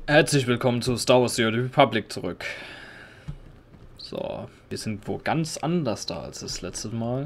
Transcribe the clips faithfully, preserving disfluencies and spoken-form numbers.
Herzlich willkommen zu Star Wars: The Old Republic zurück. So, wir sind wo ganz anders da als das letzte Mal.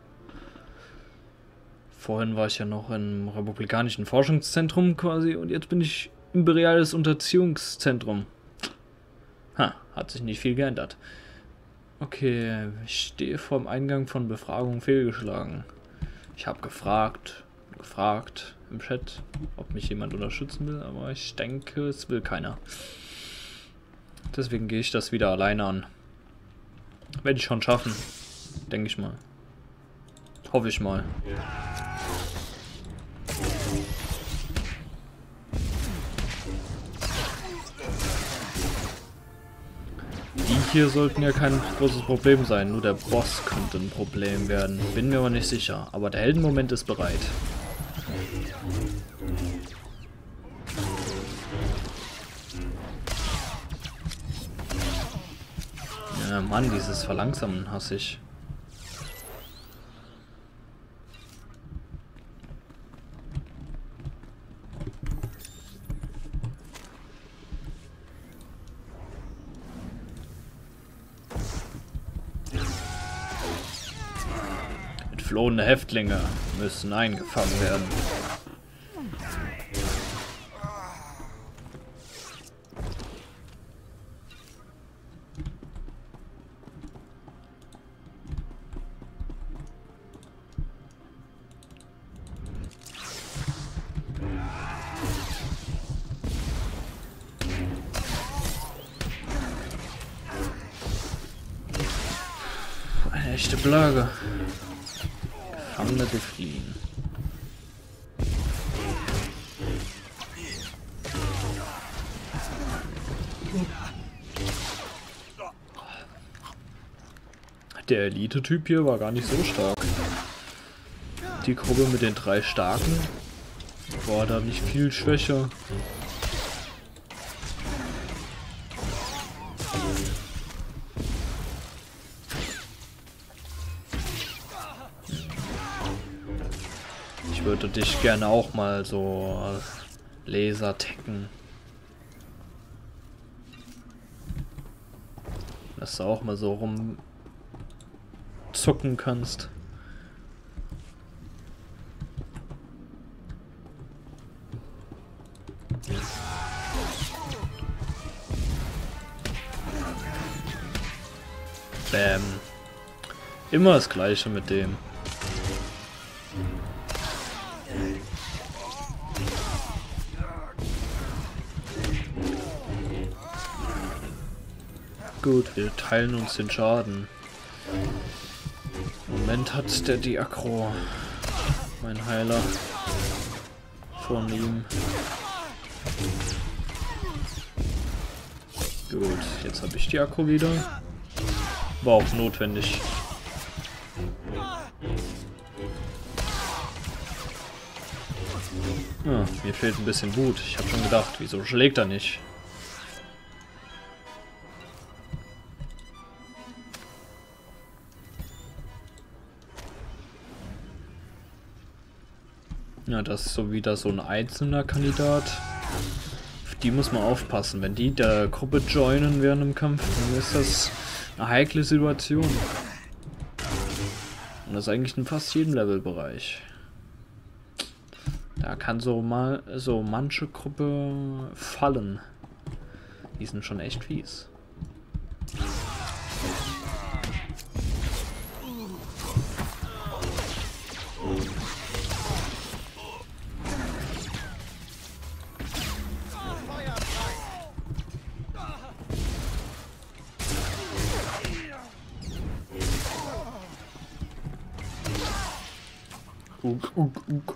Vorhin war ich ja noch im Republikanischen Forschungszentrum quasi und jetzt bin ich im Imperiales Unterziehungszentrum. Ha, hat sich nicht viel geändert. Okay, ich stehe vorm Eingang von Befragung fehlgeschlagen. Ich habe gefragt, gefragt im Chat, ob mich jemand unterstützen will, aber ich denke, es will keiner. Deswegen gehe ich das wieder alleine an. Werde ich schon schaffen, denke ich mal. Hoffe ich mal. Die hier sollten ja kein großes Problem sein, nur der Boss könnte ein Problem werden. Bin mir aber nicht sicher, aber der Heldenmoment ist bereit. Ja, Mann, dieses Verlangsamen hasse ich. Entflohene Häftlinge müssen eingefangen werden. Eine echte Plage. Gefangene befliehen. Der Elite-Typ hier war gar nicht so stark. Die Gruppe mit den drei Starken war da nicht viel schwächer. Ich würde dich gerne auch mal so Laser tacken. Dass du auch mal so rumzucken kannst. Bäm. Immer das Gleiche mit dem. Gut, wir teilen uns den Schaden. Im Moment hat der die Aggro. Mein Heiler. Von ihm. Gut, jetzt habe ich die Aggro wieder. War auch notwendig. Ja, mir fehlt ein bisschen Wut. Ich habe schon gedacht, wieso schlägt er nicht? Ja, das ist so wieder so ein einzelner Kandidat. Auf die muss man aufpassen. Wenn die der Gruppe joinen während dem Kampf, dann ist das eine heikle Situation. Und das ist eigentlich in fast jedem Levelbereich. Da kann so mal so manche Gruppe fallen. Die sind schon echt fies. Uk, uk, uk.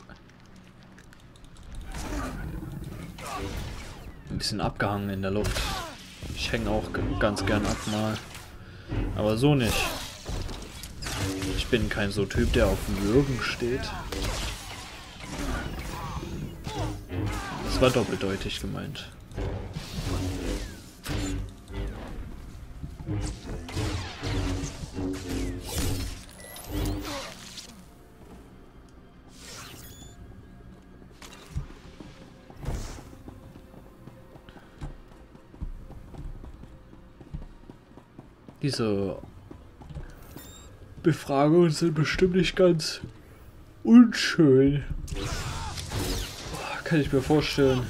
Ein bisschen abgehangen in der Luft. Ich hänge auch ganz gern ab mal. Aber so nicht. Ich bin kein so Typ, der auf dem Würgen steht. Das war doppeldeutig gemeint. Diese Befragungen sind bestimmt nicht ganz unschön. Kann ich mir vorstellen.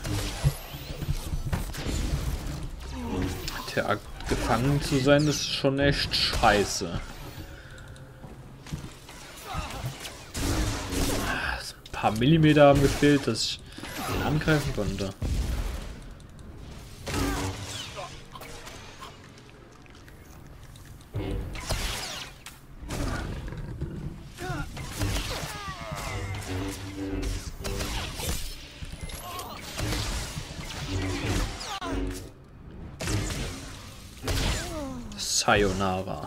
Tja, gefangen zu sein ist schon echt scheiße. Ein paar Millimeter haben gefehlt, dass ich ihn angreifen konnte. Sayonara.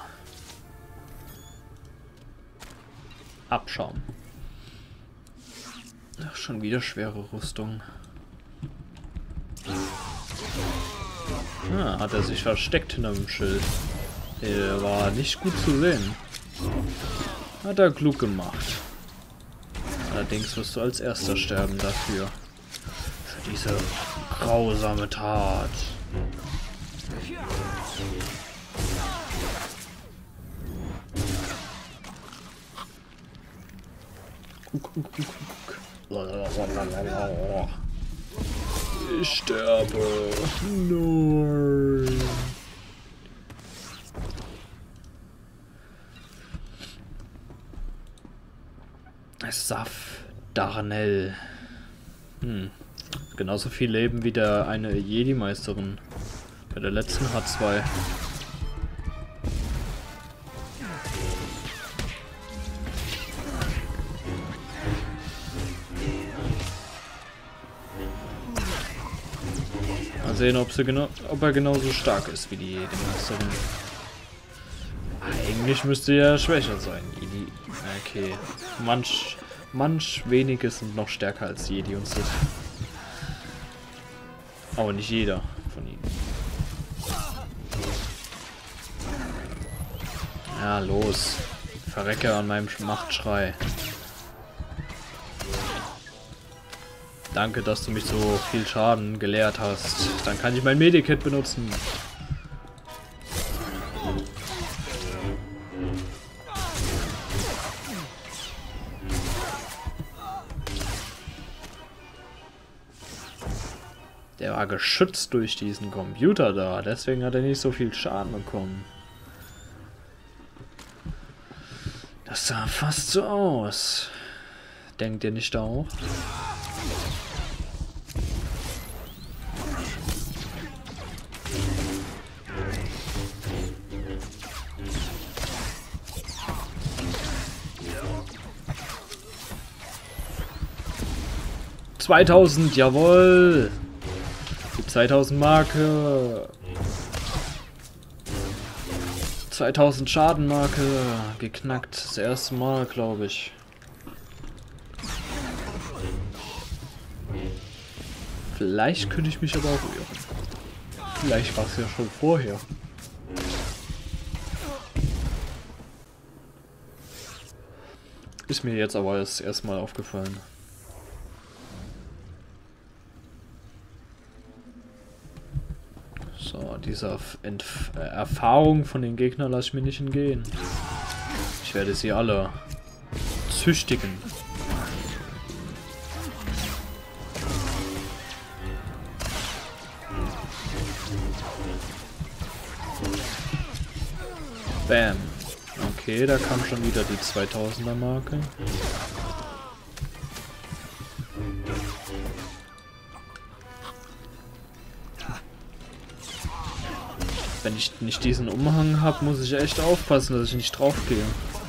Abschaum. Ach, schon wieder schwere Rüstung. Ah, hat er sich versteckt hinter dem Schild. Der war nicht gut zu sehen. Hat er klug gemacht. Allerdings wirst du als erster sterben dafür. Für diese grausame Tat. Guck, guck, guck, guck. Ich sterbe. Nein. Saf Darnell. Hm. Genauso viel Leben wie der eine Jedi-Meisterin. Bei der letzten H zwei. Mal sehen, ob, sie genau, ob er genauso stark ist wie die Jedi-Meisterin. Eigentlich müsste er schwächer sein. Jedi. Okay. Manch, manch wenige sind noch stärker als Jedi und Sith. Aber nicht jeder von ihnen. Ja, los. Verrecke an meinem Machtschrei. Danke, dass du mich so viel Schaden gelehrt hast. Dann kann ich mein Medikit benutzen. Der war geschützt durch diesen Computer da, deswegen hat er nicht so viel Schaden bekommen. Das sah fast so aus. Denkt ihr nicht auch? zweitausend, jawohl! Die zweitausend Marke. zweitausend Schadenmarke. Geknackt. Das erste Mal, glaube ich. Vielleicht könnte ich mich aber auch irren. Vielleicht war es ja schon vorher. Ist mir jetzt aber das erste Mal aufgefallen. So, diese Entf äh, Erfahrung von den Gegnern lasse ich mir nicht entgehen. Ich werde sie alle züchtigen. Bam. Okay, da kam schon wieder die zweitausender Marke. Wenn ich nicht diesen Umhang habe, muss ich echt aufpassen, dass ich nicht drauf gehe.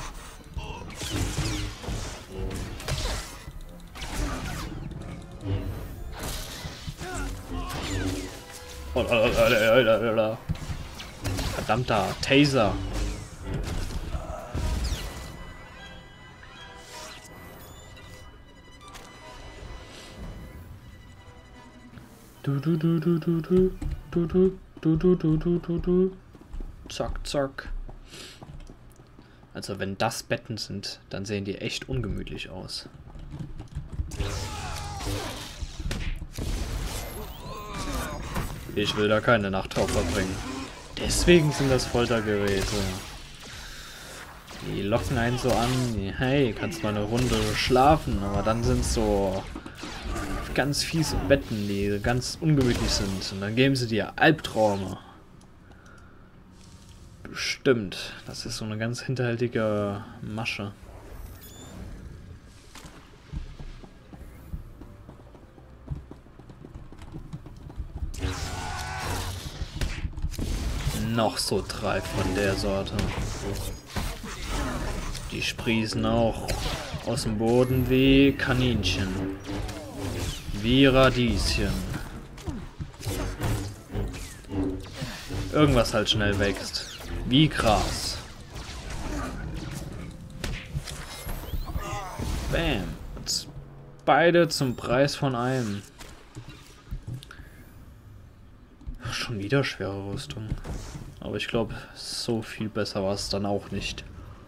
Verdammter Taser. Du du du du du du du du du du du du du du. Zack, zack. Also wenn das Betten sind, dann sehen die echt ungemütlich aus. Ich will da keine Nacht drauf verbringen. Deswegen sind das Foltergeräte. Die locken einen so an, hey, kannst mal eine Runde schlafen, aber dann sind so ganz fiese Betten, die ganz ungemütlich sind. Und dann geben sie dir Albträume. Bestimmt. Das ist so eine ganz hinterhältige Masche. Noch so drei von der Sorte. Die sprießen auch aus dem Boden wie Kaninchen. Wie Radieschen. Irgendwas halt schnell wächst. Wie Gras. Bam. Und beide zum Preis von einem. Schon wieder schwere Rüstung. Aber ich glaube, so viel besser war es dann auch nicht.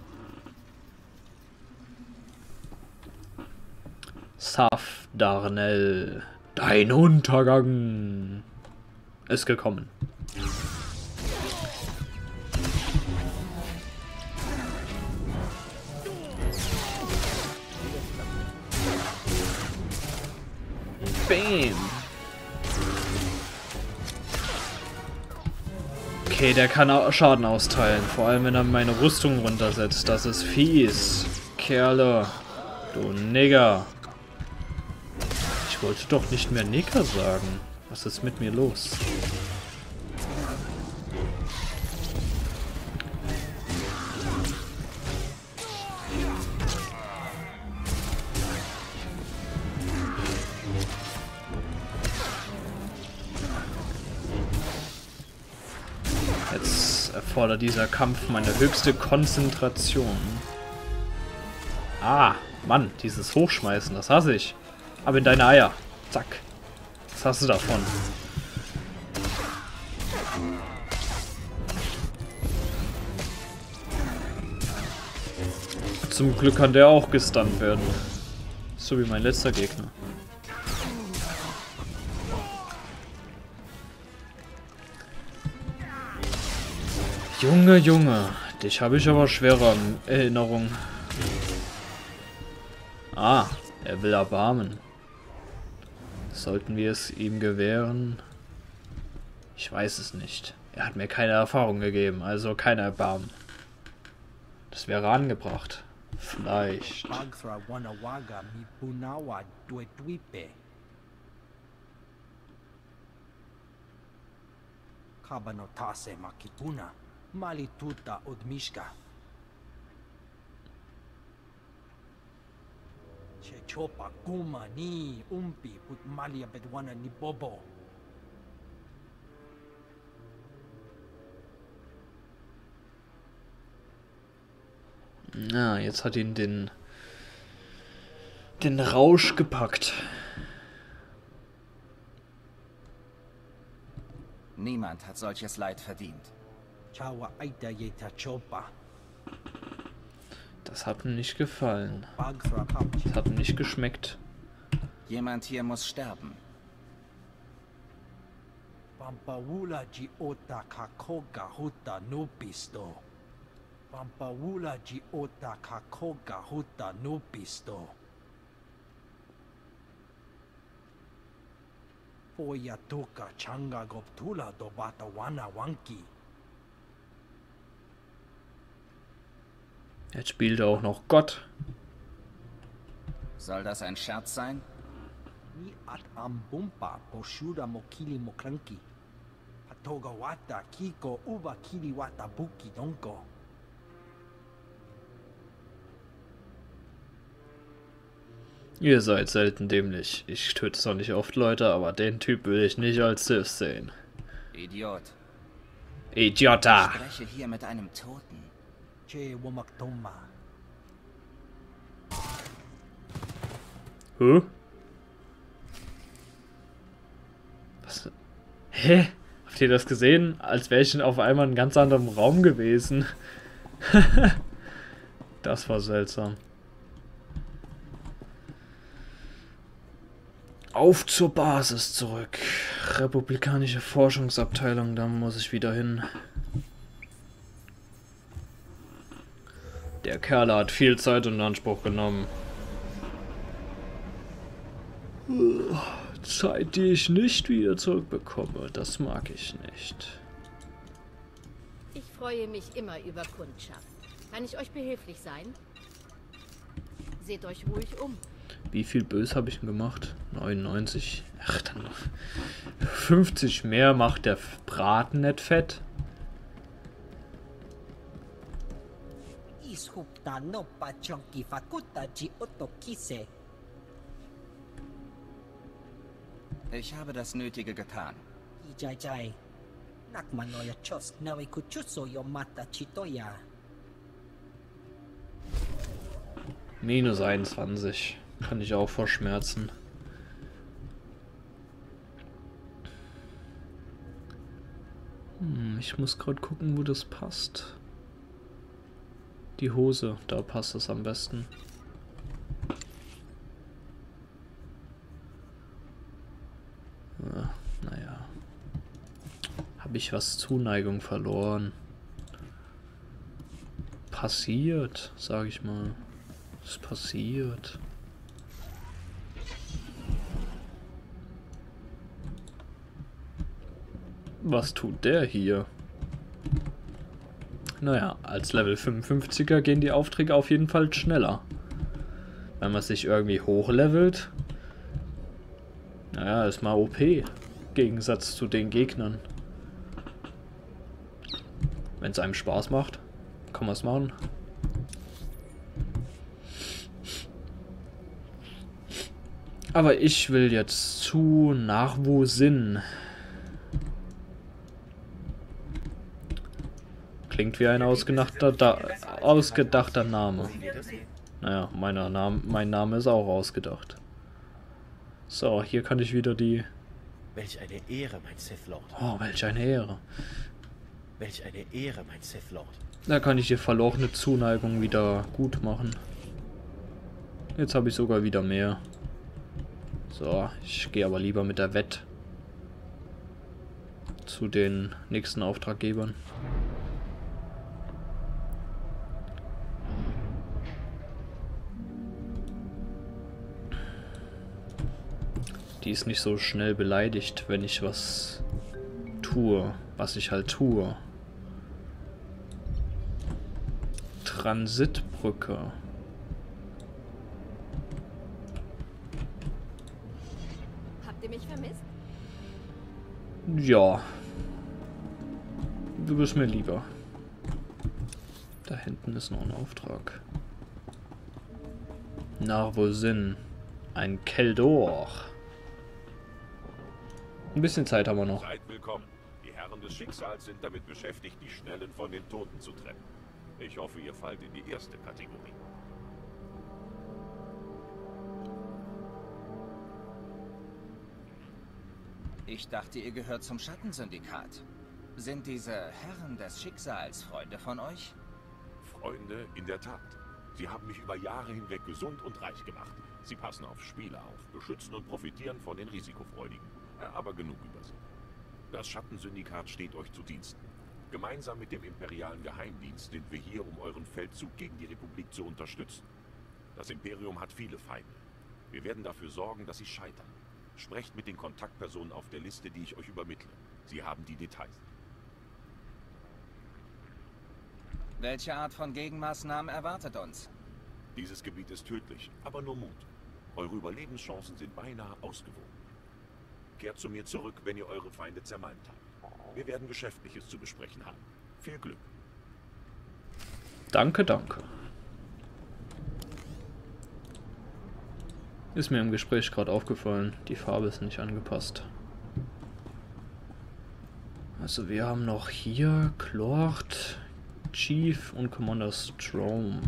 Saf Darnell, dein Untergang ist gekommen. Bam. Okay, der kann auch Schaden austeilen. Vor allem, wenn er meine Rüstung runtersetzt. Das ist fies. Kerle. Du Nigger. Ich wollte doch nicht mehr Nigger sagen. Was ist mit mir los? Jetzt erfordert dieser Kampf meine höchste Konzentration. Ah, Mann, dieses Hochschmeißen, das hasse ich. Ab in deine Eier. Zack. Was hast du davon? Zum Glück kann der auch gestunt werden. So wie mein letzter Gegner. Junge, Junge. Dich habe ich aber schwerer in Erinnerung. Ah, er will Erbarmen. Sollten wir es ihm gewähren? Ich weiß es nicht. Er hat mir keine Erfahrung gegeben, also kein Erbarmen. Das wäre angebracht. Vielleicht. Chopa kuma ni umpi put malia bedwana ni bobo. Na, jetzt hat ihn den den Rausch gepackt. Niemand hat solches Leid verdient. Chawa aita yeta chopa. Das hat ihm nicht gefallen. Das hat ihm nicht geschmeckt. Jemand hier muss sterben. Pampaula ji ota kakoga huta nupisto. Pampaula ji ota kakoga huta nupisto. Poya toka changa goptula do bata wana wanki. Jetzt spielt er auch noch Gott. Soll das ein Scherz sein? Ni at ambumpa poshuda mokili mokranki. Patoga wata kiko uba kili wata buki donko. Ihr seid selten dämlich. Ich töte zwar nicht oft Leute, aber den Typ will ich nicht als Sith sehen. Idiot. Idiota! Ich spreche hier mit einem Toten. Che womaktoma. Hä? Was? Hä? Habt ihr das gesehen? Als wäre ich auf einmal in einem ganz anderen Raum gewesen. Das war seltsam. Auf zur Basis zurück. Republikanische Forschungsabteilung, da muss ich wieder hin. Der Kerl hat viel Zeit in Anspruch genommen. Zeit, die ich nicht wieder zurückbekomme. Das mag ich nicht. Ich freue mich immer über Kundschaft. Kann ich euch behilflich sein? Seht euch ruhig um. Wie viel Bös habe ich denn gemacht? neunundneunzig. Ach, dann fünfzig mehr macht der Braten nicht fett. Ich habe das Nötige getan. Minus einundzwanzig. Kann ich auch verschmerzen. Hm, ich muss gerade gucken, wo das passt. Die Hose, da passt es am besten. Ja, naja. Habe ich was Zuneigung verloren? Passiert, sage ich mal. Es passiert. Was tut der hier? Naja, als Level fünfundfünfziger gehen die Aufträge auf jeden Fall schneller. Wenn man sich irgendwie hochlevelt. Naja, ist mal O P. Im Gegensatz zu den Gegnern. Wenn es einem Spaß macht, kann man es machen. Aber ich will jetzt zu Narvosin. Klingt wie ein ausgedachter, da, ausgedachter Name. Naja, meiner Name, mein Name ist auch ausgedacht. So, hier kann ich wieder die... Welch eine Ehre, mein Sith Lord. Oh, welch eine Ehre. Welch eine Ehre, mein Sith Lord. Da kann ich die verlorene Zuneigung wieder gut machen. Jetzt habe ich sogar wieder mehr. So, ich gehe aber lieber mit der Wett zu den nächsten Auftraggebern. Die ist nicht so schnell beleidigt, wenn ich was tue, was ich halt tue. Transitbrücke. Habt ihr mich vermisst? Ja. Du bist mir lieber. Da hinten ist noch ein Auftrag. Narvosin. Ein Keldor. Ein bisschen Zeit haben wir noch. Seid willkommen. Die Herren des Schicksals sind damit beschäftigt, die Schnellen von den Toten zu trennen. Ich hoffe, ihr fallt in die erste Kategorie. Ich dachte, ihr gehört zum Schattensyndikat. Sind diese Herren des Schicksals Freunde von euch? Freunde, in der Tat. Sie haben mich über Jahre hinweg gesund und reich gemacht. Sie passen auf Spieler auf, beschützen und profitieren von den Risikofreudigen. Ja, aber genug über sie. Das Schattensyndikat steht euch zu Diensten. Gemeinsam mit dem imperialen Geheimdienst sind wir hier, um euren Feldzug gegen die Republik zu unterstützen. Das Imperium hat viele Feinde. Wir werden dafür sorgen, dass sie scheitern. Sprecht mit den Kontaktpersonen auf der Liste, die ich euch übermittle. Sie haben die Details. Welche Art von Gegenmaßnahmen erwartet uns? Dieses Gebiet ist tödlich, aber nur Mut. Eure Überlebenschancen sind beinahe ausgewogen. Kehrt zu mir zurück, wenn ihr eure Feinde zermalmt habt. Wir werden Geschäftliches zu besprechen haben. Viel Glück. Danke, danke. Ist mir im Gespräch gerade aufgefallen, die Farbe ist nicht angepasst. Also wir haben noch hier Klort, Chief und Commander Strom.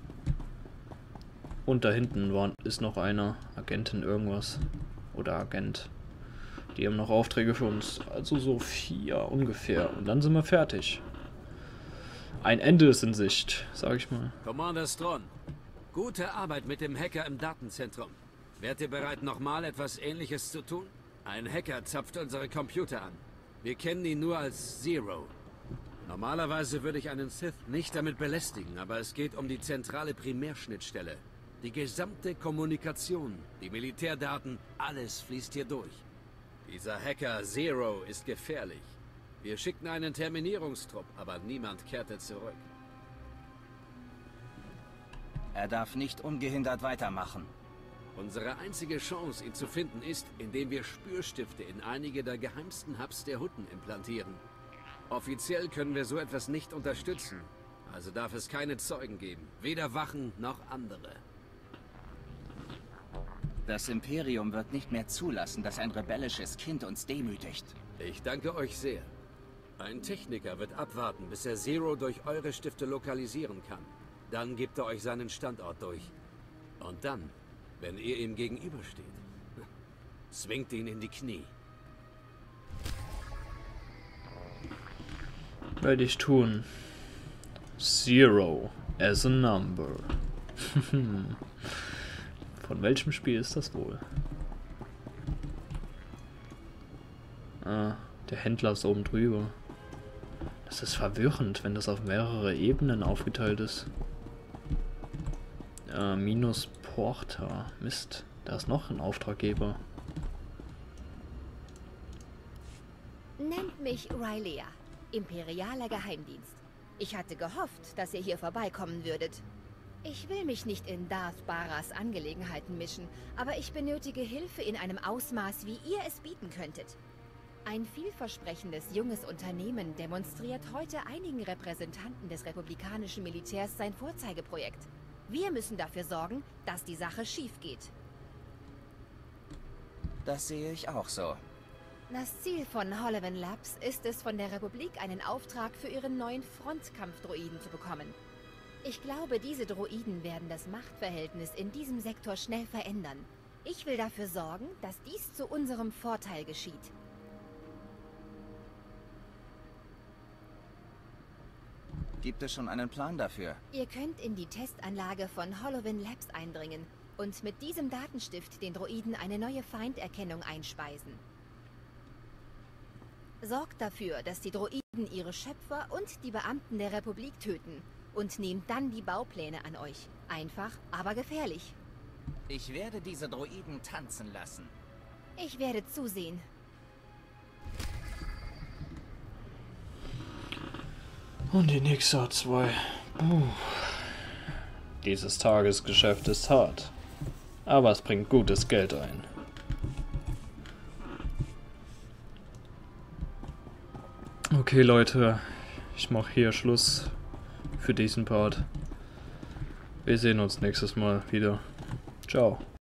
Und da hinten war, ist noch einer, Agentin irgendwas. Oder Agent. Die haben noch Aufträge für uns. Also so vier ungefähr. Und dann sind wir fertig. Ein Ende ist in Sicht, sag ich mal. Commander Stron, gute Arbeit mit dem Hacker im Datenzentrum. Wärt ihr bereit, nochmal etwas Ähnliches zu tun? Ein Hacker zapft unsere Computer an. Wir kennen ihn nur als Zero. Normalerweise würde ich einen Sith nicht damit belästigen, aber es geht um die zentrale Primärschnittstelle. Die gesamte Kommunikation, die Militärdaten, alles fließt hier durch. Dieser Hacker Zero ist gefährlich. Wir schickten einen Terminierungstrupp, aber niemand kehrte zurück. Er darf nicht ungehindert weitermachen. Unsere einzige Chance, ihn zu finden, ist, indem wir Spürstifte in einige der geheimsten Hubs der Hutten implantieren. Offiziell können wir so etwas nicht unterstützen. Also darf es keine Zeugen geben. Weder Wachen noch andere. Das Imperium wird nicht mehr zulassen, dass ein rebellisches Kind uns demütigt. Ich danke euch sehr. Ein Techniker wird abwarten, bis er Zero durch eure Stifte lokalisieren kann. Dann gibt er euch seinen Standort durch. Und dann, wenn ihr ihm gegenübersteht, zwingt ihn in die Knie. Werde ich tun. Zero as a number. Von welchem Spiel ist das wohl? Ah, der Händler ist oben drüber. Das ist verwirrend, wenn das auf mehrere Ebenen aufgeteilt ist. Äh, minus Porta. Mist, da ist noch ein Auftraggeber. Nennt mich Rylea, imperialer Geheimdienst. Ich hatte gehofft, dass ihr hier vorbeikommen würdet. Ich will mich nicht in Darth Baras Angelegenheiten mischen, aber ich benötige Hilfe in einem Ausmaß, wie ihr es bieten könntet. Ein vielversprechendes junges Unternehmen demonstriert heute einigen Repräsentanten des republikanischen Militärs sein Vorzeigeprojekt. Wir müssen dafür sorgen, dass die Sache schief geht. Das sehe ich auch so. Das Ziel von Holoven Labs ist es, von der Republik einen Auftrag für ihren neuen Frontkampfdroiden zu bekommen. Ich glaube, diese Droiden werden das Machtverhältnis in diesem Sektor schnell verändern. Ich will dafür sorgen, dass dies zu unserem Vorteil geschieht. Gibt es schon einen Plan dafür? Ihr könnt in die Testanlage von Holoven Labs eindringen und mit diesem Datenstift den Droiden eine neue Feinderkennung einspeisen. Sorgt dafür, dass die Droiden ihre Schöpfer und die Beamten der Republik töten und nehmt dann die Baupläne an euch. Einfach, aber gefährlich. Ich werde diese Droiden tanzen lassen. Ich werde zusehen. Und die nächste hat zwei. Puh. Dieses Tagesgeschäft ist hart. Aber es bringt gutes Geld ein. Okay, Leute. Ich mache hier Schluss für diesen Part. Wir sehen uns nächstes Mal wieder. Ciao.